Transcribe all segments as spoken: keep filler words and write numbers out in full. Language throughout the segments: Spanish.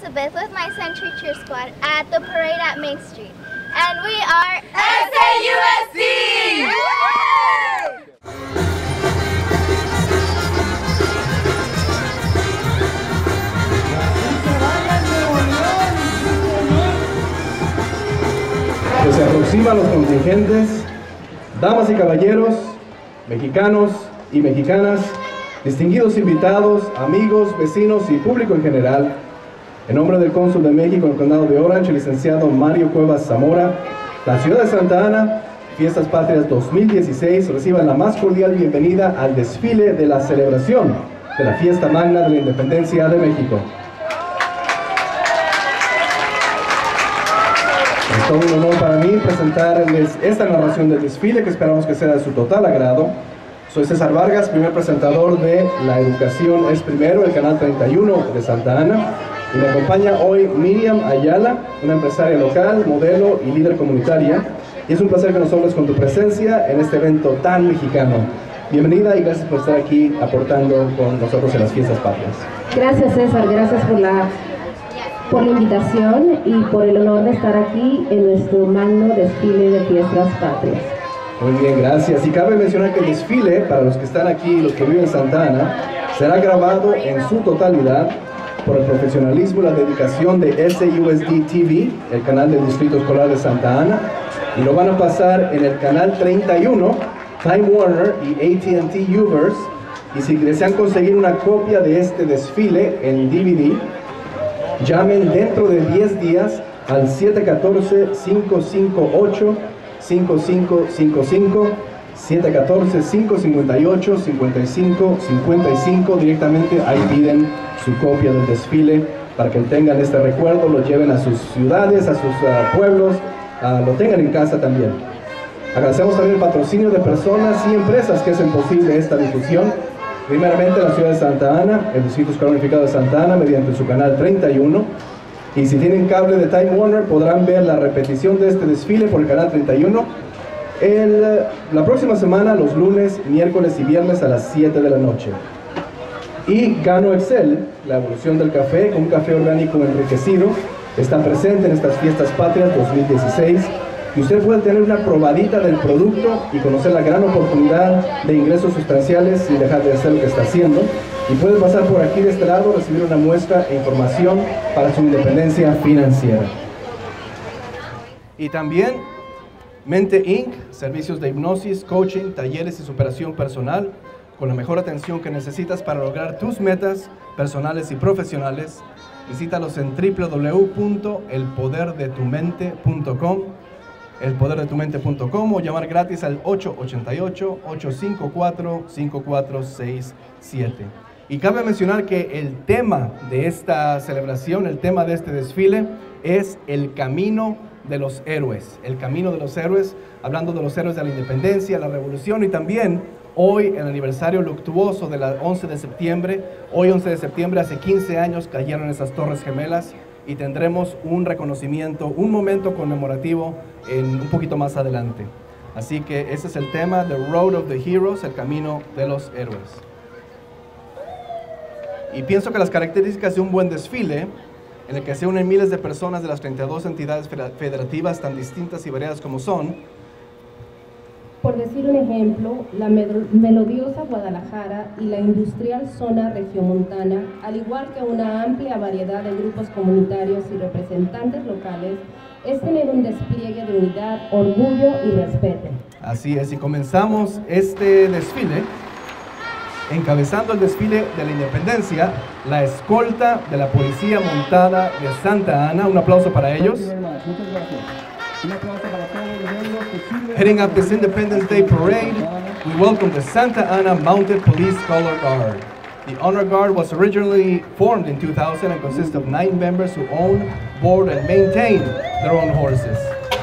Elizabeth with my Century Cheer Squad at the parade at Main Street. And we are S A U S D! Pues se aproximan los contingentes, damas y caballeros, mexicanos y mexicanas, distinguidos invitados, amigos, vecinos y público en general. En nombre del Cónsul de México en el Condado de Orange, el licenciado Mario Cuevas Zamora, la ciudad de Santa Ana, Fiestas Patrias dos mil dieciséis, reciban la más cordial bienvenida al desfile de la celebración de la Fiesta Magna de la Independencia de México. Es todo un honor para mí presentarles esta narración del desfile que esperamos que sea de su total agrado. Soy César Vargas, primer presentador de La Educación es Primero, el canal treinta y uno de Santa Ana. Y me acompaña hoy Miriam Ayala, una empresaria local, modelo y líder comunitaria. Y es un placer que nos honres con tu presencia en este evento tan mexicano. Bienvenida y gracias por estar aquí aportando con nosotros en las Fiestas Patrias. Gracias, César, gracias por la, por la invitación y por el honor de estar aquí en nuestro magno desfile de Fiestas Patrias. Muy bien, gracias. Y cabe mencionar que el desfile, para los que están aquí y los que viven en Santa Ana, será grabado en su totalidad por el profesionalismo y la dedicación de S A U S D T V, el canal del Distrito Escolar de Santa Ana, y lo van a pasar en el canal treinta y uno, Time Warner y A T and T U-verse. Y si desean conseguir una copia de este desfile en D V D, llamen dentro de diez días al siete uno cuatro, cinco cinco ocho, cinco cinco cinco cinco, siete uno cuatro, cinco cinco ocho, cinco cinco cinco cinco. Directamente ahí piden su copia del desfile para que tengan este recuerdo, lo lleven a sus ciudades, a sus uh, pueblos, uh, lo tengan en casa también. Agradecemos también el patrocinio de personas y empresas que hacen posible esta difusión. Primeramente la ciudad de Santa Ana, el Distrito Escolar Unificado de Santa Ana, mediante su canal treinta y uno. Y si tienen cable de Time Warner, podrán ver la repetición de este desfile por el canal treinta y uno el, la próxima semana, los lunes, miércoles y viernes a las siete de la noche. Y Gano Excel, la evolución del café, con un café orgánico enriquecido, está presente en estas Fiestas Patrias dos mil dieciséis. Y usted puede tener una probadita del producto y conocer la gran oportunidad de ingresos sustanciales sin dejar de hacer lo que está haciendo. Y puede pasar por aquí de este lado, recibir una muestra e información para su independencia financiera. Y también Mente incorporated, servicios de hipnosis, coaching, talleres y superación personal, con la mejor atención que necesitas para lograr tus metas personales y profesionales. Visítalos en w w w punto el poder de tu mente punto com, el poder de tu mente punto com, o llamar gratis al ocho ocho ocho, ocho cinco cuatro, cinco cuatro seis siete. Y cabe mencionar que el tema de esta celebración, el tema de este desfile, es el camino de los héroes. El camino de los héroes, hablando de los héroes de la independencia, la revolución, y también hoy el aniversario luctuoso de la once de septiembre. Hoy once de septiembre, hace quince años, cayeron esas Torres Gemelas y tendremos un reconocimiento, un momento conmemorativo en un poquito más adelante. Así que ese es el tema, The Road of the Heroes, el camino de los héroes. Y pienso que las características de un buen desfile, en el que se unen miles de personas de las treinta y dos entidades federativas tan distintas y variadas como son. Por decir un ejemplo, la melodiosa Guadalajara y la industrial zona regiomontana, al igual que una amplia variedad de grupos comunitarios y representantes locales, es tener un despliegue de unidad, orgullo y respeto. Así es, y comenzamos este desfile encabezando el desfile de la independencia, la escolta de la Policía Montada de Santa Ana. Un aplauso para ellos. Heading up this Independence Day parade, we welcome the Santa Ana Mounted Police Color Guard. The Honor Guard was originally formed in two thousand and consists of nine members who own, board, and maintain their own horses.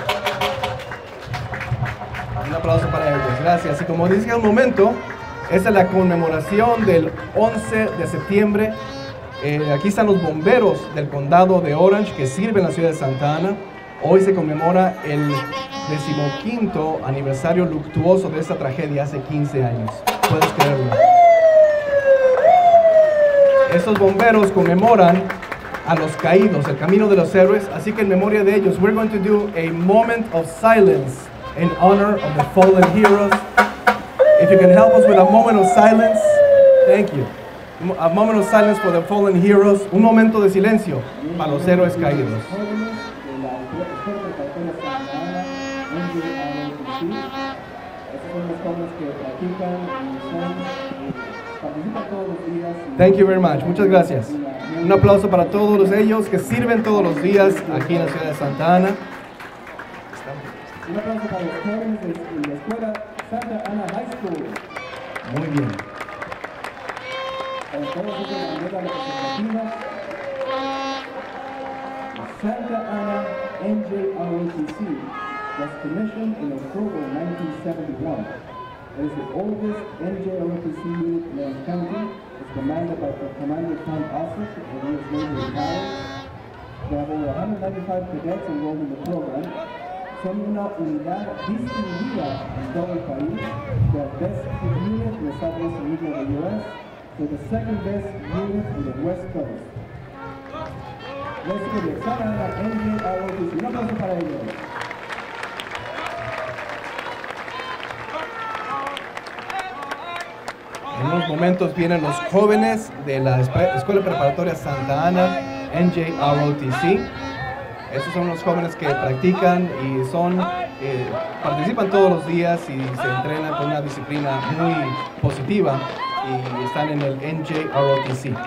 Un aplauso para ellos. Gracias. Y como dije un momento, esa es la conmemoración del once de septiembre. Eh, aquí están los bomberos del condado de Orange que sirven en la ciudad de Santa Ana. Hoy se conmemora el decimoquinto aniversario luctuoso de esta tragedia hace quince años. ¿Puedes creerlo? Estos bomberos conmemoran a los caídos, el camino de los héroes. Así que en memoria de ellos, we're going to do a moment of silence in honor of the fallen heroes. If you can help us with a moment of silence, thank you. A moment of silence for the fallen heroes. Un momento de silencio para los héroes caídos. Thank you very much. Muchas gracias. Un aplauso para todos ellos que sirven todos los días aquí en la ciudad de Santa Ana. Un aplauso para los jóvenes de la escuela Santa Ana High School. Muy bien. Para todos ellos la bandera representativa. Santa Ana N J R O T C was commissioned in October nineteen seventy-one. It is the oldest N J R O T C unit in Orange County. It's commanded by Commander Tom Ossoff, and he is named retired. There are over one hundred ninety-five cadets enrolled in the program. Son una unidad distinguida en todo el país. The best unit in the southwestern region of the U S. They're the second best unit in the West Coast. Let's give it Santa Ana N J R O T C. Un aplauso para ellos. En unos momentos vienen los jóvenes de la Escuela Preparatoria Santa Ana, N J R O T C. Esos son los jóvenes que practican y son, eh, participan todos los días y se entrenan con una disciplina muy positiva y están en el N J R O T C.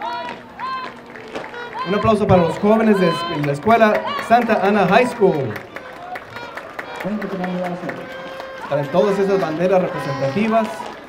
Un aplauso para los jóvenes de la Escuela Santa Ana High School. Para todas esas banderas representativas.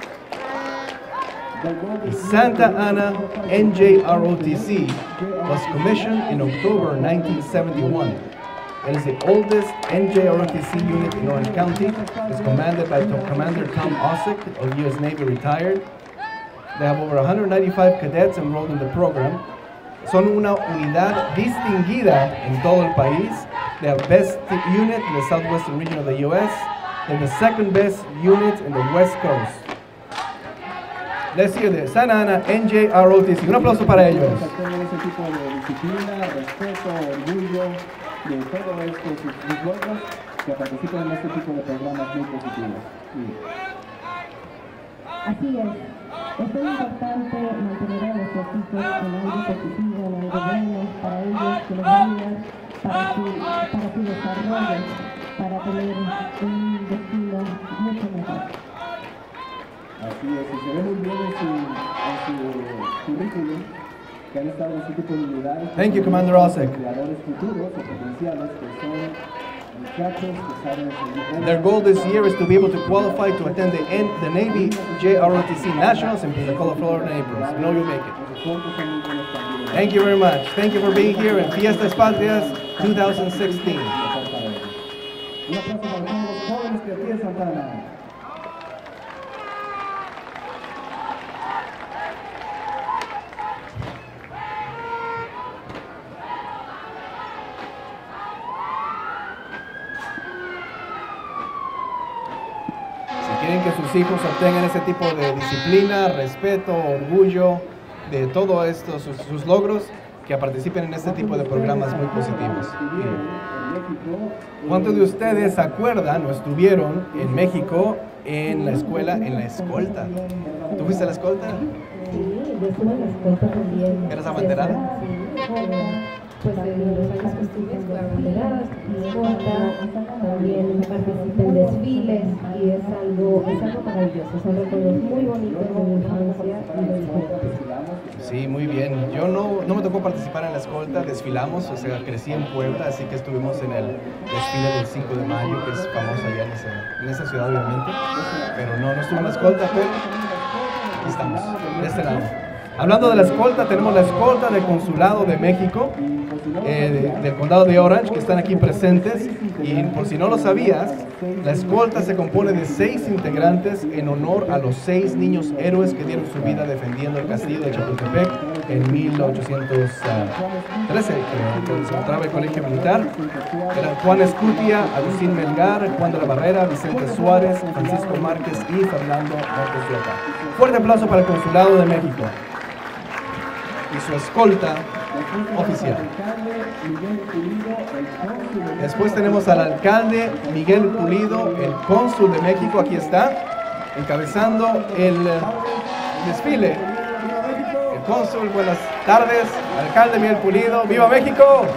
Santa Ana N J R O T C was commissioned in October nineteen seventy-one. It is the oldest N J R O T C unit in Orange County. It's commanded by Commander Tom Ossoff, of U S Navy retired. They have over one hundred ninety-five cadets enrolled in the program. Son una unidad distinguida en todo el país. They are best unit in the southwestern region of the U S. They're the second best unit in the West Coast. Let's hear this. Santa Ana N J R O T C. Un aplauso para ellos. Ese tipo de disciplina, respeto, orgullo de todos estos sus logros que participan en este tipo de programas muy positivos. Sí. Así es. Es muy importante mantener a nuestros hijos en algo positivo, en algo bueno para ellos, que les va a ayudar para su, para su desarrollo, para tener un destino mucho mejor. Así es, y se ve muy bien en su, en su currículum que han estado en este tipo de unidades. Thank you, Commander Ossoff. Creadores futuros o potenciales que son muchachos que saben seguir. Their goal this year is to be able to qualify to attend the, N the Navy J R O T C Nationals in Pensacola, Florida in April. We know you'll make it. Thank you very much. Thank you for being here in Fiestas Patrias twenty sixteen. Un aplauso para todos los jóvenes que aquí en Santa Ana. Quieren que sus hijos obtengan ese tipo de disciplina, respeto, orgullo, de todo esto, sus, sus logros, que participen en este tipo de programas muy positivos. ¿Cuántos de ustedes se acuerdan o estuvieron en México en la escuela, en la escolta? ¿Tú fuiste a la escolta? Sí, yo estuve en la escolta también. ¿Eras abanderada? Pues en los años que estuve estuve abanderada, escolta, también participé en desfiles y es algo, es algo maravilloso, son recuerdos muy bonitos de mi infancia y de mi juventud. Sí, muy bien. Yo no, no me tocó participar en la escolta, desfilamos, o sea, crecí en Puebla, así que estuvimos en el desfile del cinco de mayo, que es famoso allá en esa, en esa ciudad, obviamente, pero no, no estuve en la escolta, pero aquí estamos, de este lado. Hablando de la escolta, tenemos la escolta del Consulado de México, eh, de, del Condado de Orange, que están aquí presentes. Y por si no lo sabías, la escolta se compone de seis integrantes en honor a los seis niños héroes que dieron su vida defendiendo el castillo de Chapultepec en mil ochocientos trece, que se encontraba el colegio militar. Eran Juan Escutia, Agustín Melgar, Juan de la Barrera, Vicente Suárez, Francisco Márquez y Fernando Montes de Oca. Fuerte aplauso para el Consulado de México. y su escolta oficial. Después tenemos al alcalde Miguel Pulido, el cónsul de México, aquí está, encabezando el desfile. El cónsul, buenas tardes, alcalde Miguel Pulido, ¡viva México!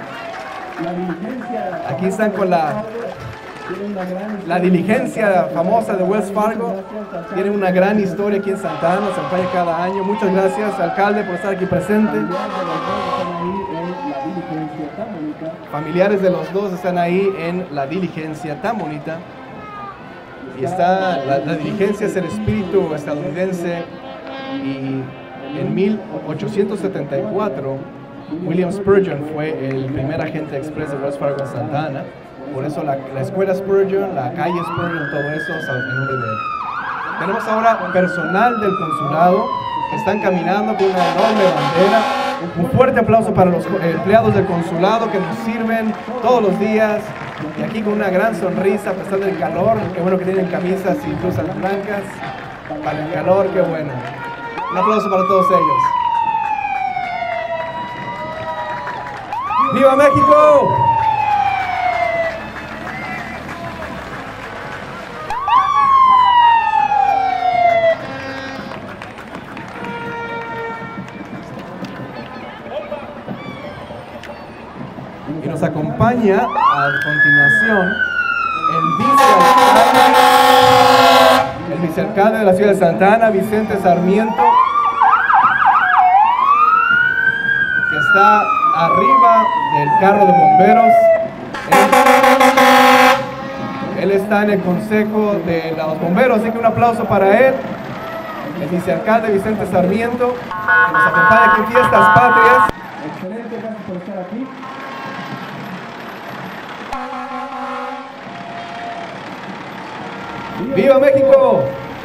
Aquí están con la, la diligencia famosa de Wells Fargo. Tienen una gran historia aquí en Santa Ana, se acompaña cada año. Muchas gracias, alcalde, por estar aquí presente. Familiares de los dos están ahí en la diligencia tan bonita. Y está, la, la diligencia es el espíritu estadounidense. Y en mil ochocientos setenta y cuatro, William Spurgeon fue el primer agente express de Wells Fargo en Santa Ana. Por eso la, la escuela Spurgeon, la calle Spurgeon, todo eso es en nombre de él. Tenemos ahora personal del consulado que están caminando con una enorme bandera. Un fuerte aplauso para los empleados del consulado que nos sirven todos los días y aquí con una gran sonrisa a pesar del calor. Qué bueno que tienen camisas y blusas blancas para el calor, qué bueno. Un aplauso para todos ellos. ¡Viva México! Y nos acompaña a continuación el vicealcalde, el vicealcalde de la ciudad de Santa Ana, Vicente Sarmiento, que está arriba del carro de bomberos. Él, él está en el consejo de los bomberos, así que un aplauso para él. El vicealcalde Vicente Sarmiento, que nos acompaña aquí en Fiestas Patrias. Excelente, gracias por estar aquí. ¡Viva México!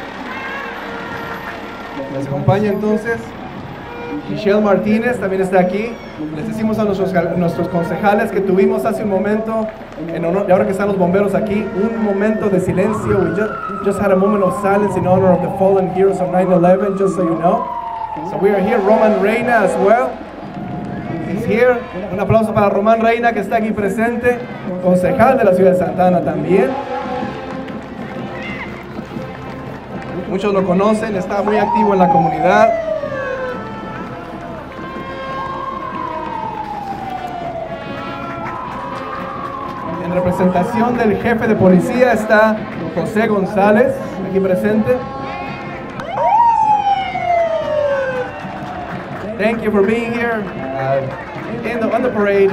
Nos acompaña entonces Michelle Martínez, también está aquí. Les decimos a nuestros, nuestros concejales que tuvimos hace un momento, en honor, y ahora que están los bomberos aquí, un momento de silencio. We just, just had a moment of silence in honor of the fallen heroes of nine eleven, just so you know. So we are here, Roman Reina as well. He's here. Un aplauso para Román Reina, que está aquí presente, concejal de la ciudad de Santa Ana también. Muchos lo conocen, está muy activo en la comunidad. En representación del jefe de policía está José González, aquí presente. Thank you for being here uh, in the, on the parade.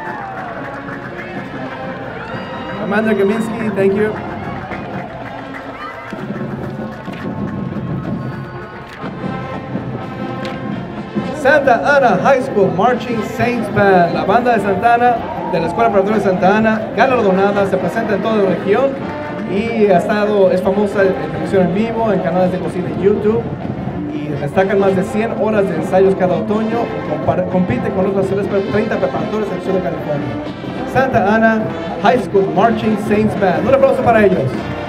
Commander Kaminsky, thank you. Santa Ana High School Marching Saints Band, la banda de Santa Ana, de la Escuela Preparatoria de Santa Ana, galardonada, se presenta en toda la región y ha estado, es famosa en televisión en vivo, en canales de cocina en YouTube, y destacan más de cien horas de ensayos cada otoño, compite con otras treinta preparatorias en el sur de California. Santa Ana High School Marching Saints Band, un aplauso para ellos.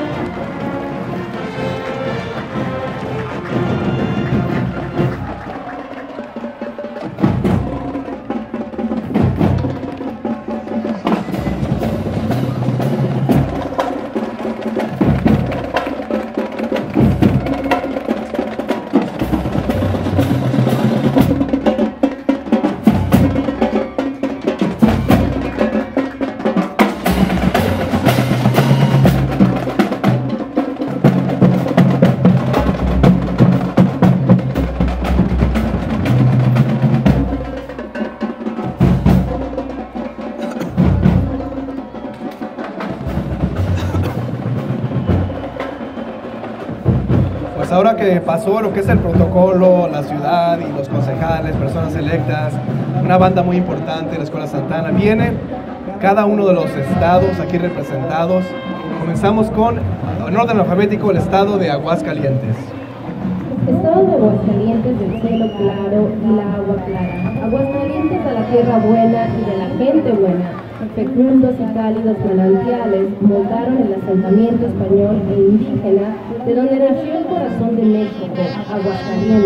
Ahora que pasó lo que es el protocolo, la ciudad y los concejales, personas electas, una banda muy importante de la Escuela Santa Ana, viene cada uno de los estados aquí representados. Comenzamos con, en orden alfabético, el estado de Aguascalientes. Estado de Aguascalientes, del cielo claro y la agua clara. Aguascalientes, de la tierra buena y de la gente buena. Fecundos y cálidos manantiales moldaron el asentamiento español e indígena, de donde nació el corazón de México, Aguascalientes.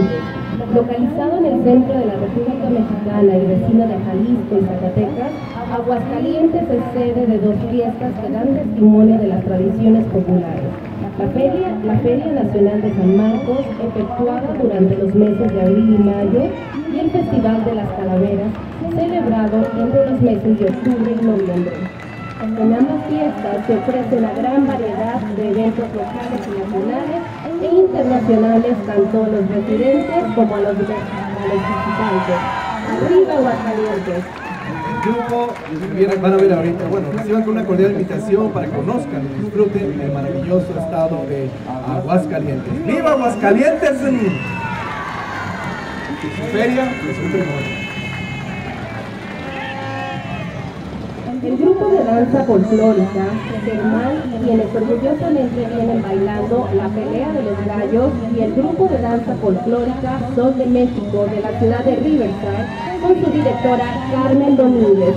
Localizado en el centro de la República Mexicana y vecino de Jalisco y Zacatecas, Aguascalientes es sede de dos fiestas que dan testimonio de las tradiciones populares. La Feria, la Feria Nacional de San Marcos, efectuada durante los meses de abril y mayo, y el Festival de las Calaveras, celebrado entre los meses de octubre y noviembre. En ambas fiestas se ofrece una gran variedad de eventos locales y nacionales e internacionales, tanto a los residentes como a los, a los visitantes. ¡Arriba Aguascalientes! El grupo, vienen, van a ver ahorita, bueno, reciban con una cordial invitación para que conozcan y disfruten el maravilloso estado de Aguascalientes. ¡Viva Aguascalientes! Feria, el grupo de danza folclórica Germán, quienes orgullosamente vienen bailando la pelea de los gallos, y el grupo de danza folclórica Sol de México de la ciudad de Riverside, con su directora Carmen Domínguez.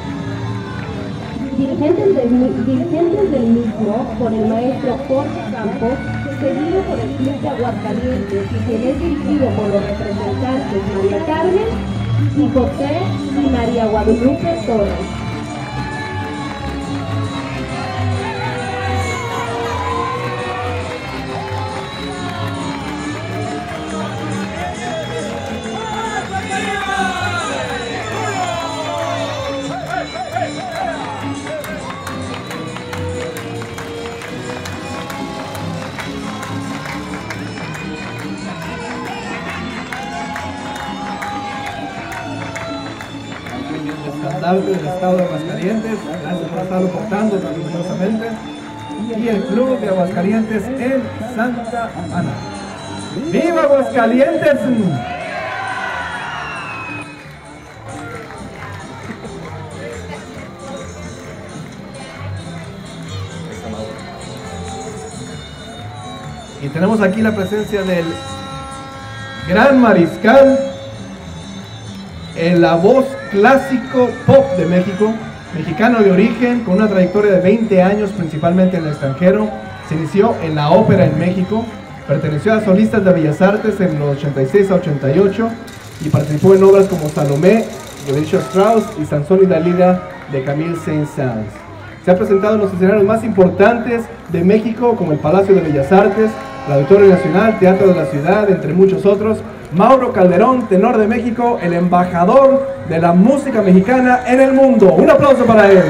Dirigentes del, dirigentes del mismo por el maestro Jorge Campos, seguido por el Club de Aguascalientes, quien es dirigido por los representantes María Carmen y José y María Guadalupe Torres. del estado de Aguascalientes, gracias por estarlo portando tan orgullosamente, y el Club de Aguascalientes en Santa Ana. ¡Viva Aguascalientes! Y tenemos aquí la presencia del gran mariscal, en la voz clásico pop de México, mexicano de origen, con una trayectoria de veinte años principalmente en el extranjero. Se inició en la ópera en México, perteneció a solistas de Bellas Artes en los ochenta y seis a ochenta y ocho y participó en obras como Salomé de Richard Strauss y Sansón y Dalila de Camille Saint-Saëns. Se ha presentado en los escenarios más importantes de México, como el Palacio de Bellas Artes, el Auditorio Nacional, Teatro de la Ciudad, entre muchos otros. Mauro Calderón, tenor de México, el embajador de la música mexicana en el mundo. Un aplauso para él.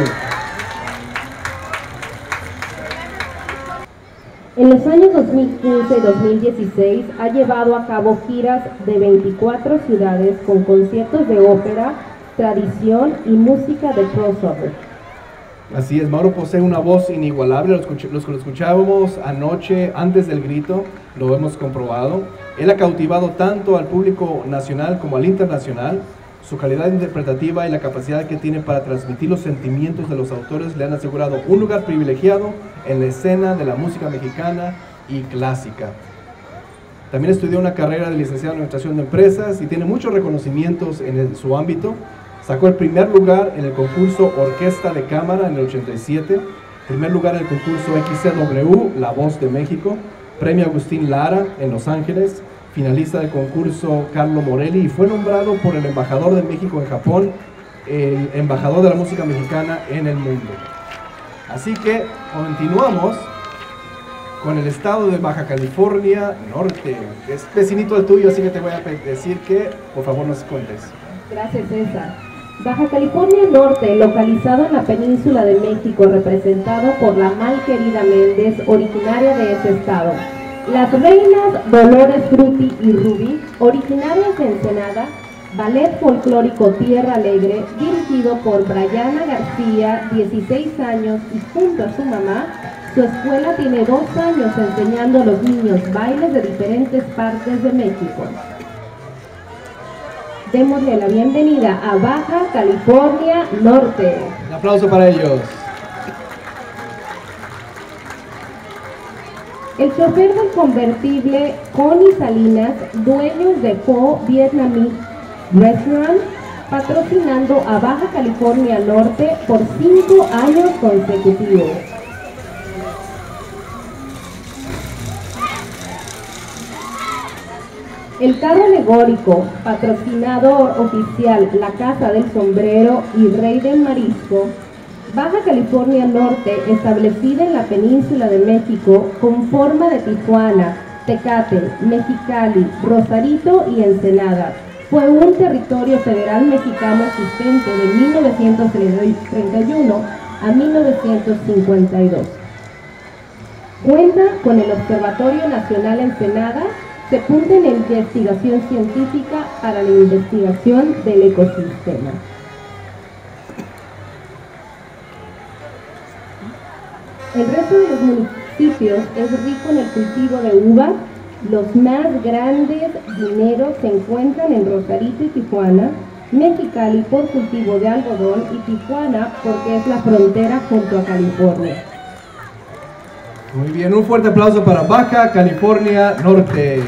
En los años dos mil quince y dos mil dieciséis ha llevado a cabo giras de veinticuatro ciudades con conciertos de ópera, tradición y música de crossover. Así es, Mauro posee una voz inigualable, los, los que lo escuchábamos anoche antes del grito, lo hemos comprobado. Él ha cautivado tanto al público nacional como al internacional. Su calidad interpretativa y la capacidad que tiene para transmitir los sentimientos de los autores le han asegurado un lugar privilegiado en la escena de la música mexicana y clásica. También estudió una carrera de licenciado en Administración de Empresas y tiene muchos reconocimientos en el, su ámbito. Sacó el primer lugar en el concurso Orquesta de Cámara en el ochenta y siete, primer lugar en el concurso X C W, La Voz de México, premio Agustín Lara en Los Ángeles, finalista del concurso Carlo Morelli, y fue nombrado por el embajador de México en Japón, el embajador de la música mexicana en el mundo. Así que continuamos con el estado de Baja California Norte. Es vecinito del tuyo, así que te voy a decir que por favor nos cuentes. Gracias, César. Baja California Norte, localizado en la península de México, representado por la mal querida Méndez, originaria de ese estado. Las reinas Dolores Frutti y Ruby, originarias de Ensenada, ballet folclórico Tierra Alegre, dirigido por Brianna García, dieciséis años, y junto a su mamá. Su escuela tiene dos años enseñando a los niños bailes de diferentes partes de México. Démosle la bienvenida a Baja California Norte. Un aplauso para ellos. El chofer del convertible Connie Salinas, dueños de Pho Vietnamese Restaurant, patrocinando a Baja California Norte por cinco años consecutivos. El carro alegórico, patrocinador oficial La Casa del Sombrero y Rey del Marisco, Baja California Norte, establecida en la península de México con forma de Tijuana, Tecate, Mexicali, Rosarito y Ensenada. Fue un territorio federal mexicano existente de mil novecientos treinta y uno a mil novecientos cincuenta y dos. Cuenta con el Observatorio Nacional Ensenada, se punta en investigación científica para la investigación del ecosistema. El resto de los municipios es rico en el cultivo de uva. Los más grandes vineros se encuentran en Rosarito y Tijuana, Mexicali por cultivo de algodón y Tijuana porque es la frontera junto a California. Muy bien, un fuerte aplauso para Baja California Norte.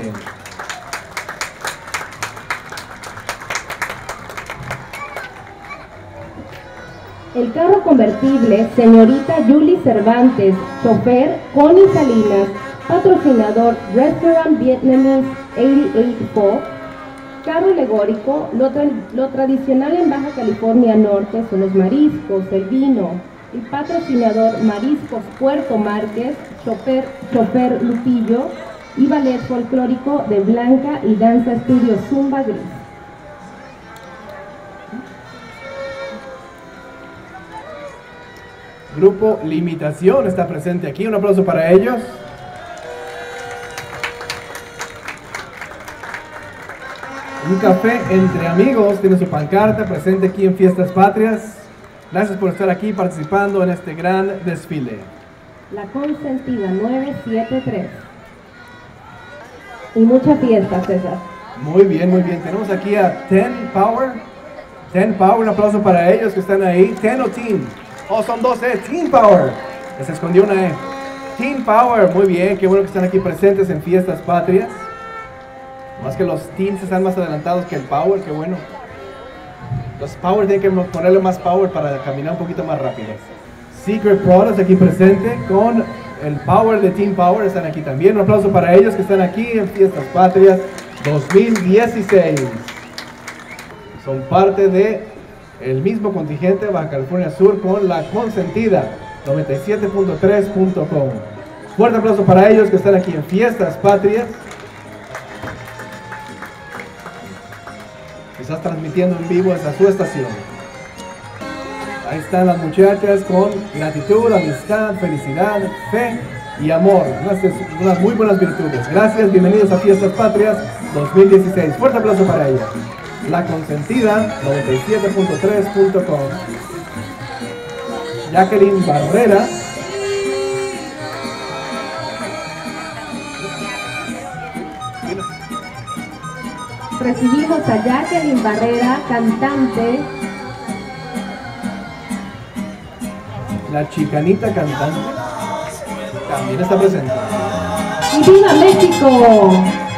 El carro convertible Señorita Julie Cervantes, chofer Connie Salinas, patrocinador Restaurant Vietnamese ochenta y ocho Pho. Carro alegórico, lo, tra lo tradicional en Baja California Norte son los mariscos, el vino. El patrocinador Mariscos Puerto Márquez, chofer, chofer Lupillo y ballet folclórico de Blanca y Danza Estudio Zumba Gris. Grupo Limitación está presente aquí, un aplauso para ellos. Un café entre amigos tiene su pancarta presente aquí en Fiestas Patrias. Gracias por estar aquí participando en este gran desfile. La Consentida nueve siete tres. Y mucha fiesta, César. Muy bien, muy bien. Tenemos aquí a Ten Power. Ten Power, un aplauso para ellos que están ahí. Ten o Teen. Oh, son dos E. Teen Power. Se escondió una E. Teen Power, muy bien. Qué bueno que están aquí presentes en Fiestas Patrias. Más que los teens están más adelantados que el Power, qué bueno. Los Power tienen que ponerle más power para caminar un poquito más rápido. Secret Products aquí presente con el Power de Team Power, están aquí también. Un aplauso para ellos que están aquí en Fiestas Patrias dos mil dieciséis. Son parte de el mismo contingente Baja California Sur con La Consentida noventa y siete punto tres punto com. Fuerte aplauso para ellos que están aquí en Fiestas Patrias. Estás transmitiendo en vivo desde su estación. Ahí están las muchachas con gratitud, amistad, felicidad, fe y amor. Unas, unas muy buenas virtudes. Gracias, bienvenidos a Fiestas Patrias dos mil dieciséis. Fuerte aplauso para ellas. La Consentida noventa y siete punto tres punto com. Jacqueline Barrera. Recibimos a Jacqueline Barrera, cantante. La Chicanita cantante también está presente. ¡Y viva México!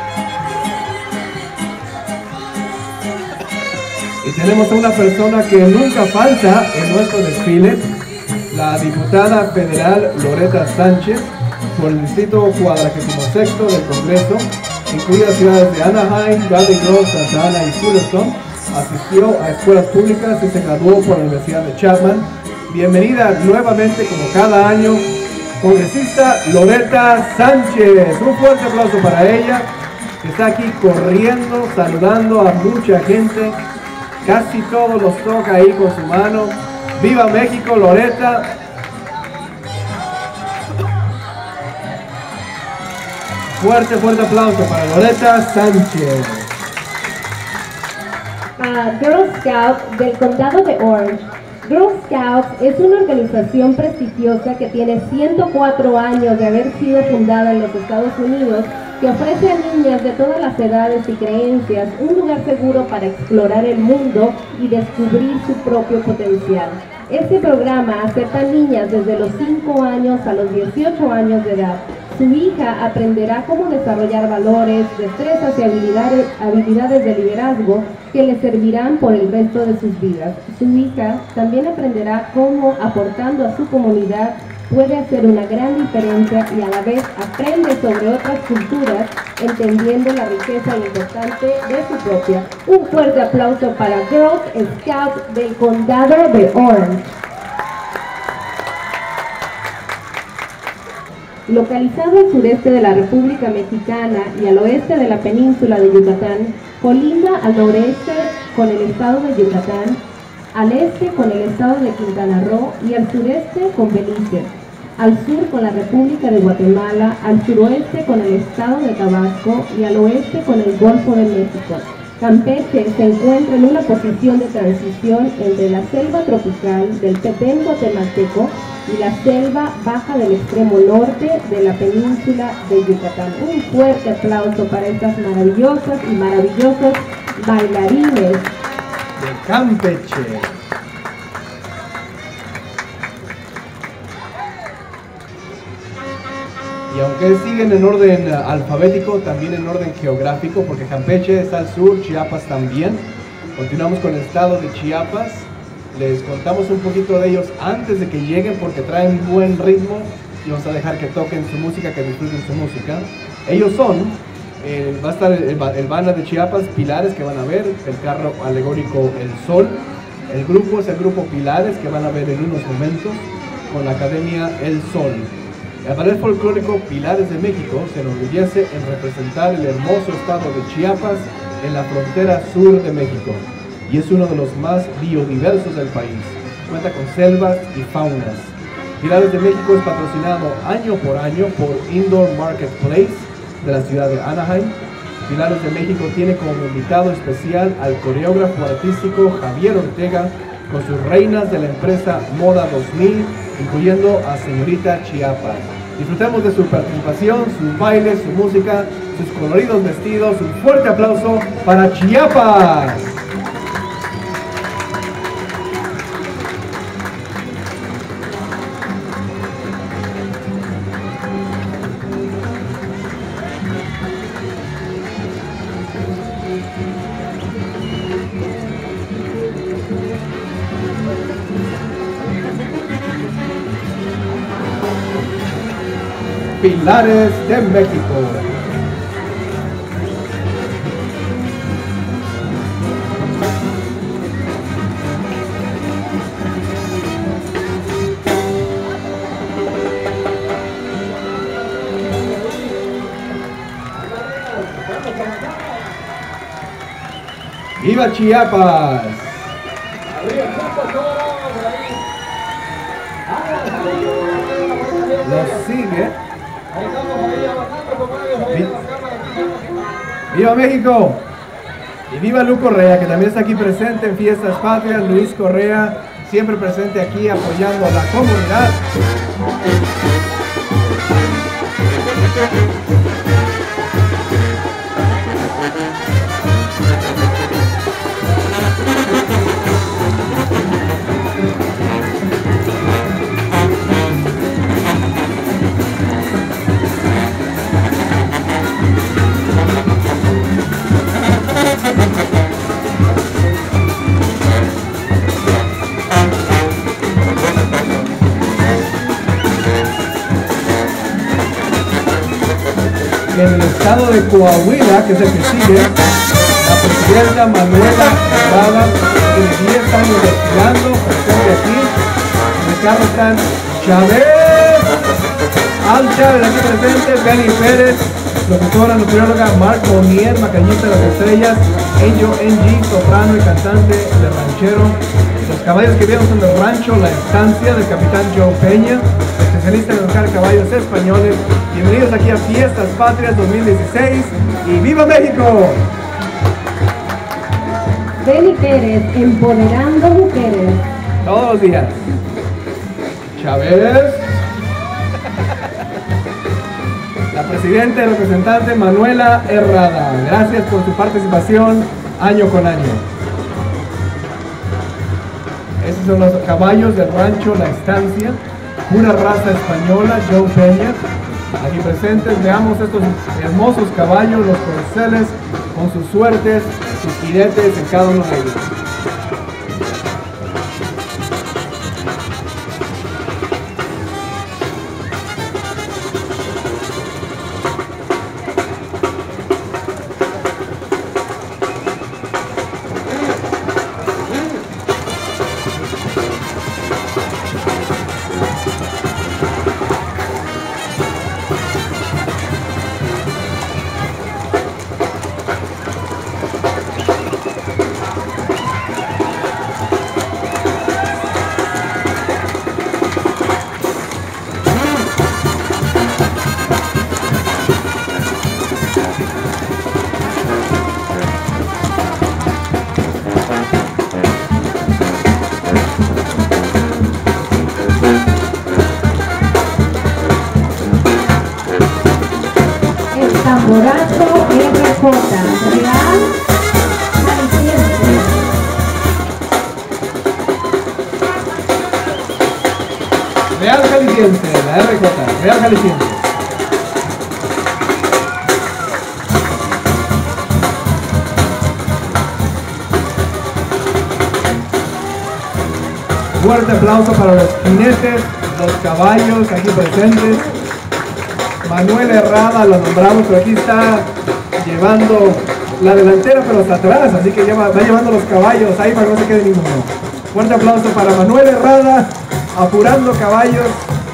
Y tenemos a una persona que nunca falta en nuestro desfile, la diputada federal Loretta Sánchez, por el distrito cuadragésimo sexto del Congreso. Incluye las ciudades de Anaheim, Garden Grove, Santa Ana y Fullerton. Asistió a escuelas públicas y se graduó por la Universidad de Chapman. Bienvenida nuevamente, como cada año, congresista Loretta Sánchez. Un fuerte aplauso para ella, que está aquí corriendo, saludando a mucha gente. Casi todos los toca ahí con su mano. ¡Viva México, Loretta! Fuerte, fuerte aplauso para Loretta Sánchez. Uh, Girl Scout del condado de Orange. Girl Scouts es una organización prestigiosa que tiene ciento cuatro años de haber sido fundada en los Estados Unidos, que ofrece a niñas de todas las edades y creencias un lugar seguro para explorar el mundo y descubrir su propio potencial. Este programa acepta a niñas desde los cinco años a los dieciocho años de edad. Su hija aprenderá cómo desarrollar valores, destrezas y habilidades, habilidades de liderazgo que le servirán por el resto de sus vidas. Su hija también aprenderá cómo, aportando a su comunidad, puede hacer una gran diferencia y a la vez aprende sobre otras culturas, entendiendo la riqueza importante de su propia. Un fuerte aplauso para Girls Scouts del Condado de Orange. Localizado al sureste de la República Mexicana y al oeste de la península de Yucatán, colinda al noreste con el estado de Yucatán, al este con el estado de Quintana Roo y al sureste con Belice, al sur con la República de Guatemala, al suroeste con el estado de Tabasco y al oeste con el Golfo de México. Campeche se encuentra en una posición de transición entre la selva tropical del Petén guatemalteco y la selva baja del extremo norte de la península de Yucatán. Un fuerte aplauso para estas maravillosas y maravillosos bailarines de Campeche. Y aunque siguen en orden uh, alfabético, también en orden geográfico, porque Campeche está al sur, Chiapas también. Continuamos con el estado de Chiapas. Les contamos un poquito de ellos antes de que lleguen, porque traen buen ritmo y vamos a dejar que toquen su música, que disfruten su música. Ellos son, eh, va a estar el, el banda de Chiapas, Pilares, que van a ver, el carro alegórico El Sol. El grupo es el grupo Pilares, que van a ver en unos momentos, con la academia El Sol. El ballet folclórico Pilares de México se enorgullece en representar el hermoso estado de Chiapas en la frontera sur de México y es uno de los más biodiversos del país. Cuenta con selvas y faunas. Pilares de México es patrocinado año por año por Indoor Marketplace de la ciudad de Anaheim. Pilares de México tiene como invitado especial al coreógrafo artístico Javier Ortega con sus reinas de la empresa Moda dos mil, incluyendo a Señorita Chiapas. Disfrutemos de su participación, sus bailes, su música, sus coloridos vestidos. Un fuerte aplauso para Chiapas. Pilares de México. ¡Viva Chiapas! Los sigue. ¡Viva México! Y viva Lu Correa, que también está aquí presente en Fiestas Patrias. Luis Correa, siempre presente aquí apoyando a la comunidad. En el estado de Coahuila, que es el que sigue, la presidenta Manuela Herrada tiene diez años desfilando, presente aquí. En el carro están Chávez, Al Chávez aquí presente, Benny Pérez, locutora, nutrióloga, Marc Monier, macañista de las estrellas, Angel N G, soprano y cantante de ranchero. Los caballos que vieron son del rancho La Estancia, del capitán Joe Peña, especialista en educar caballos españoles. Bienvenidos aquí a Fiestas Patrias dos mil dieciséis y ¡viva México! Benny Pérez, empoderando mujeres. Todos los días. Chávez. La presidenta y representante Manuela Herrada. Gracias por su participación año con año. Estos son los caballos del rancho La Estancia, pura raza española, Joe Peña. Aquí presentes, veamos estos hermosos caballos, los corceles, con sus suertes, sus jinetes en cada uno de ellos. Jalisciense, la R J, Real Jalisciense. Fuerte aplauso para los jinetes, los caballos aquí presentes. Manuel Herrada lo nombramos, pero aquí está llevando la delantera, pero hasta atrás, así que lleva, va llevando los caballos ahí para que no se quede ninguno. Fuerte aplauso para Manuel Herrada, apurando caballos.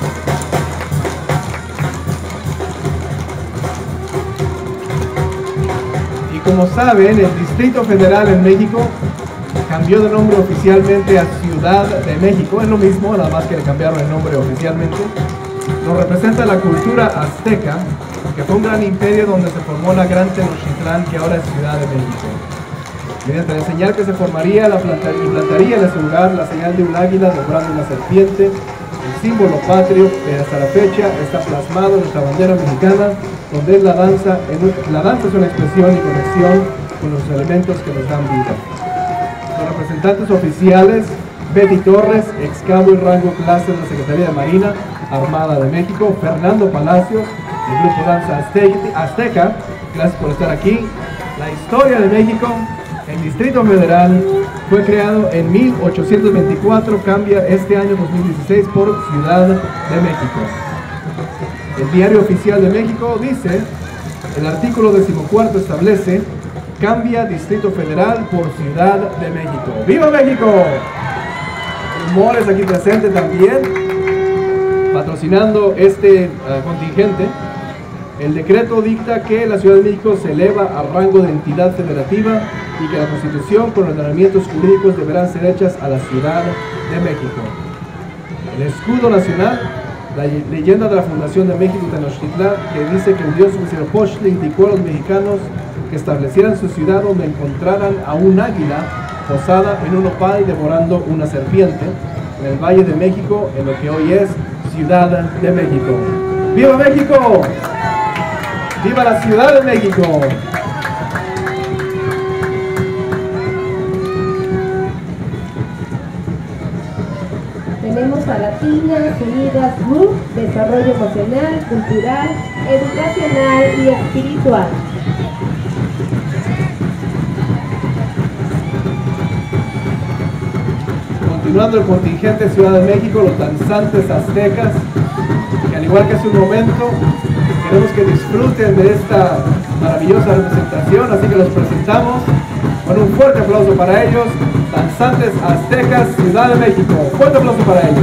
Y como saben, el Distrito Federal en México cambió de nombre oficialmente a Ciudad de México, es lo mismo, nada más que le cambiaron el nombre oficialmente. Nos representa la cultura azteca, que fue un gran imperio donde se formó la gran Tenochtitlán, que ahora es Ciudad de México. Mediante la señal que se formaría, la planta, implantaría en ese lugar la señal de un águila devorando una serpiente, el símbolo patrio que hasta la fecha está plasmado en nuestra bandera mexicana, donde es la danza, en, la danza es una expresión y conexión con los elementos que nos dan vida. Los representantes oficiales: Betty Torres, ex cabo y rango clase de la Secretaría de Marina Armada de México; Fernando Palacios, del Grupo Danza Azteca, gracias por estar aquí. La historia de México, el Distrito Federal fue creado en mil ochocientos veinticuatro, cambia este año dos mil dieciséis por Ciudad de México. El Diario Oficial de México dice, el artículo decimocuarto establece, cambia Distrito Federal por Ciudad de México. ¡Viva México! Humores aquí presente también, patrocinando este uh, contingente. El decreto dicta que la Ciudad de México se eleva a rango de entidad federativa y que la Constitución con ordenamientos jurídicos deberán ser hechas a la Ciudad de México. El escudo nacional, la leyenda de la fundación de México Tenochtitlán, que dice que el dios Huitzilopochtli indicó a los mexicanos que establecieran su ciudad donde encontraran a un águila posada en un nopal devorando una serpiente, en el Valle de México, en lo que hoy es Ciudad de México. ¡Viva México! ¡Viva la Ciudad de México! Tenemos a Latinas Unidas Group, desarrollo emocional, cultural, educacional y espiritual. Continuando el contingente Ciudad de México, los danzantes aztecas, que al igual que hace un momento, queremos que disfruten de esta maravillosa representación, así que los presentamos con un fuerte aplauso para ellos, danzantes aztecas Ciudad de México. Fuerte aplauso para ellos.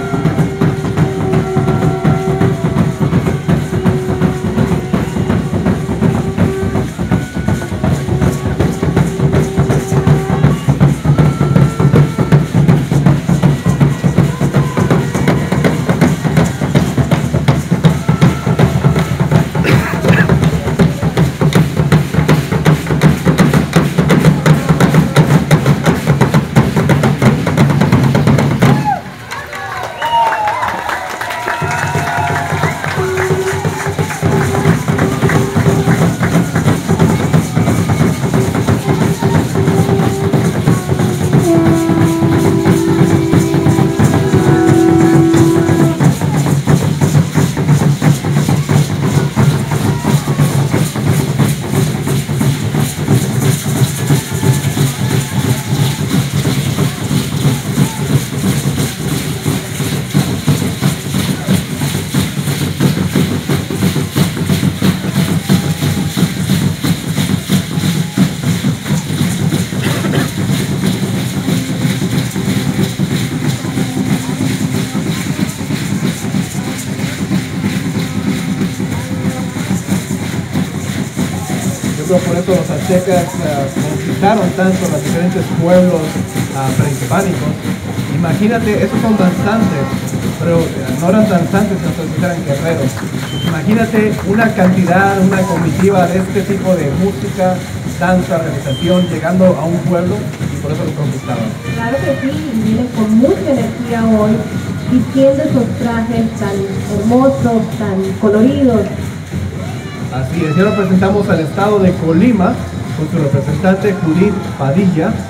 Por eso los aztecas uh, conquistaron tanto los diferentes pueblos uh, prehispánicos. Imagínate, esos son danzantes, pero uh, no eran danzantes, entonces eran guerreros. Imagínate una cantidad, una comitiva de este tipo de música, danza, realización, llegando a un pueblo, y por eso los conquistaban. Claro que sí, y vienen con mucha energía hoy, vistiendo esos trajes tan hermosos, tan coloridos. Así es, ya lo presentamos al estado de Colima con su representante Judith Padilla.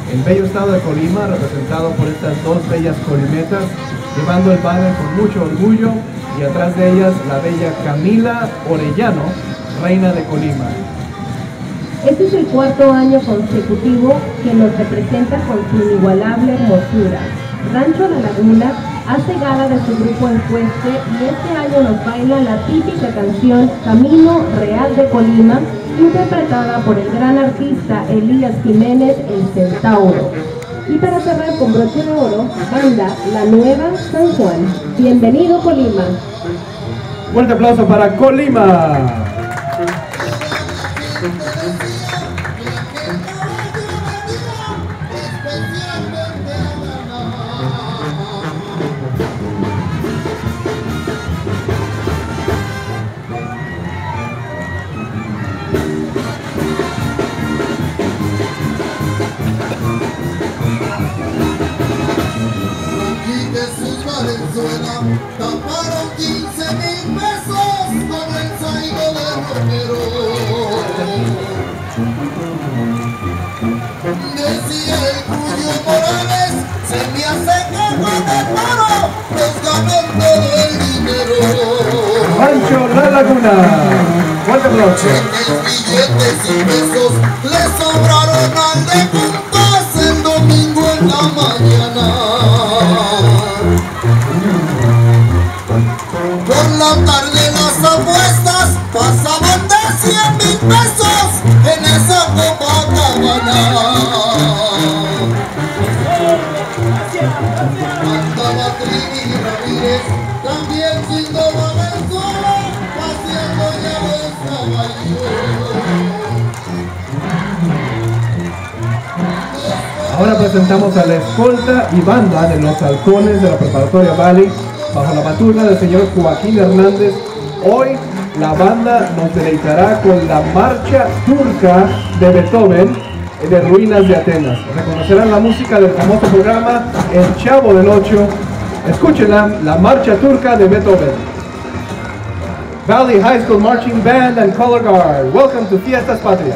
el bello estado de Colima, representado por estas dos bellas colimetas, llevando el banner con mucho orgullo, y atrás de ellas la bella Camila Orellano, reina de Colima. Este es el cuarto año consecutivo que nos representa con su inigualable hermosura. Rancho La Laguna hace gala de su grupo Encueste y este año nos baila la típica canción Camino Real de Colima, interpretada por el gran artista Elías Jiménez, el Centauro. Y para cerrar con broche de oro, banda La Nueva San Juan. Bienvenido Colima. Fuerte aplauso para Colima. Taparon quince mil pesos con el saigo de romero. Decía el Julio Morales, se me hace agua de toro, nos ganan todo el dinero. Rancho La Laguna. Fuerte aplauso. Billetes y pesos le sobraron al de Juntas el domingo en la mañana. Por la tarde las apuestas pasaban de cien mil pesos en esa Copacabana. Andaba Trini Ramírez, también sin Doma Venezuela, paseando ya los caballos. Ahora presentamos a la escolta y banda de los halcones de la Preparatoria Valley, bajo la batuta del señor Joaquín Hernández. Hoy la banda nos deleitará con la marcha turca de Beethoven de Ruinas de Atenas. Reconocerán la música del famoso programa El Chavo del Ocho. Escúchenla, la marcha turca de Beethoven. Valley High School Marching Band and Color Guard, welcome to Fiestas Patrias.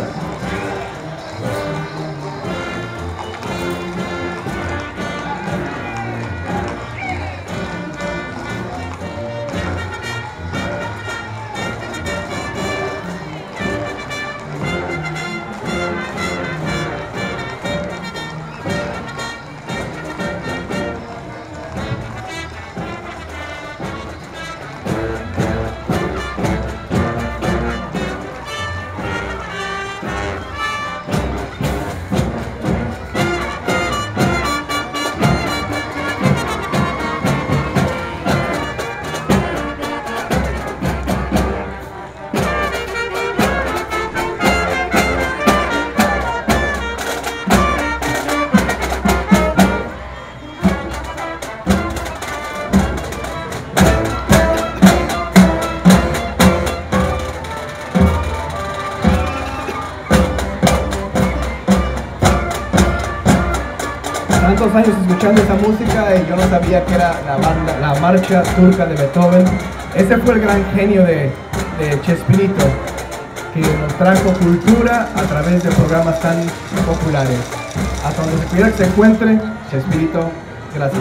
Tantos años escuchando esa música y yo no sabía que era la, banda, la marcha turca de Beethoven. Ese fue el gran genio de, de Chespirito, que nos trajo cultura a través de programas tan populares. Hasta donde se quiera que se encuentre, Chespirito, gracias.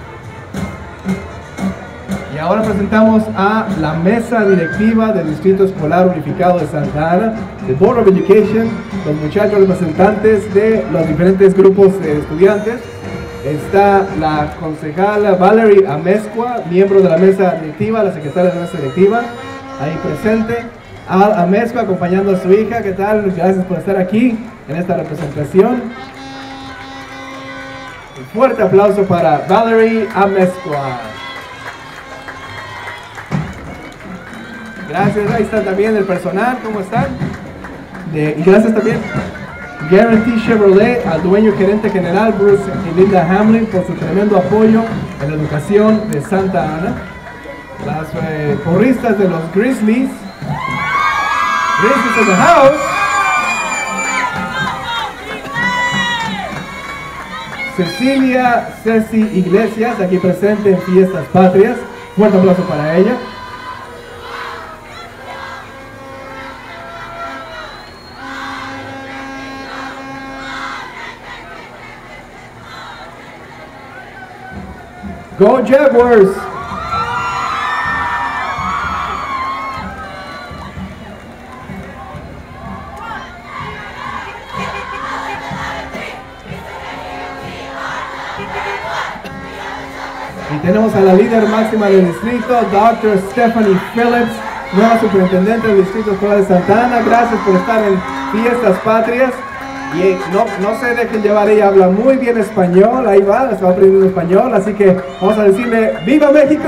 Y ahora presentamos a la mesa directiva del Distrito Escolar Unificado de Santa Ana, de Board of Education, los muchachos representantes de los diferentes grupos de estudiantes. Está la concejala Valerie Amezcua, miembro de la mesa directiva, la secretaria de la mesa directiva, ahí presente. Al Amezcua acompañando a su hija. ¿Qué tal? Gracias por estar aquí en esta representación. Un fuerte aplauso para Valerie Amezcua. Gracias, ahí está también el personal, ¿cómo están? De, y gracias también Guarantee Chevrolet, al dueño gerente general Bruce y Linda Hamlin por su tremendo apoyo en la educación de Santa Ana. Las eh, porristas de los Grizzlies, Grizzlies in the house. Cecilia Ceci Iglesias, aquí presente en Fiestas Patrias. Fuerte aplauso para ella. Go Jaguars! Y tenemos a la líder máxima del distrito, doctor Stephanie Phillips, nueva superintendente del Distrito Escolar de Santa Ana. Gracias por estar en Fiestas Patrias. Y no, no se dejen llevar, ella habla muy bien español, ahí va, está aprendiendo español, así que vamos a decirle ¡Viva México!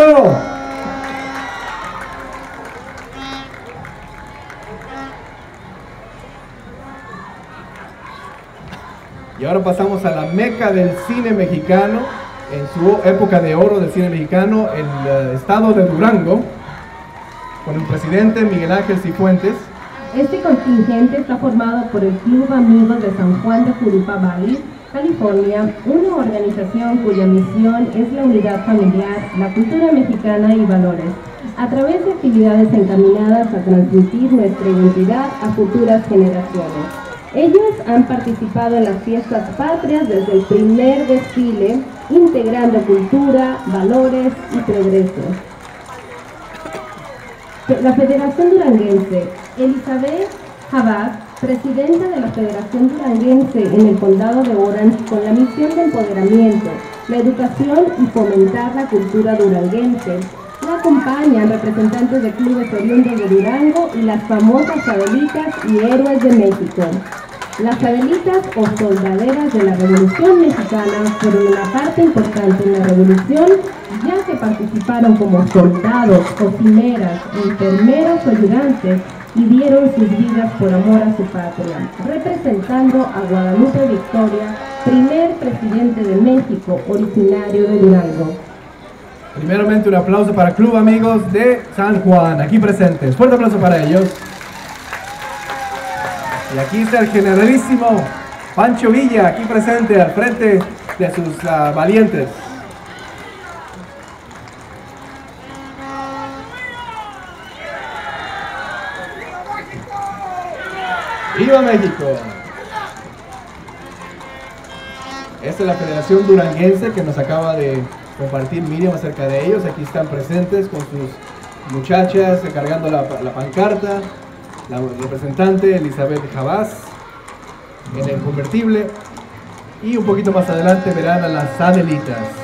Y ahora pasamos a la meca del cine mexicano, en su época de oro del cine mexicano, el uh, estado de Durango, con el presidente Miguel Ángel Cifuentes. Este contingente está formado por el Club Amigos de San Juan de Jurupa Valley, California, una organización cuya misión es la unidad familiar, la cultura mexicana y valores, a través de actividades encaminadas a transmitir nuestra identidad a futuras generaciones. Ellos han participado en las fiestas patrias desde el primer desfile, integrando cultura, valores y progreso. La Federación Duranguense. Elizabeth Jabás, presidenta de la Federación Duranguense en el Condado de Orange, con la misión de empoderamiento, la educación y fomentar la cultura duranguense. La acompañan representantes de clubes oriundos de Durango y las famosas Adelitas y Héroes de México. Las Adelitas o soldaderas de la Revolución Mexicana fueron una parte importante en la revolución, ya que participaron como soldados, cocineras, enfermeros o ayudantes y dieron sus vidas por amor a su patria, representando a Guadalupe Victoria, primer presidente de México, originario de Durango. Primeramente un aplauso para Club Amigos de San Juan, aquí presentes. Fuerte aplauso para ellos. Y aquí está el generalísimo Pancho Villa, aquí presente al frente de sus uh, valientes. ¡Viva México! Esta es la Federación Duranguense que nos acaba de compartir Miriam acerca de ellos. Aquí están presentes con sus muchachas cargando la, la pancarta. La representante Elizabeth Jabás en el convertible. Y un poquito más adelante verán a las Adelitas.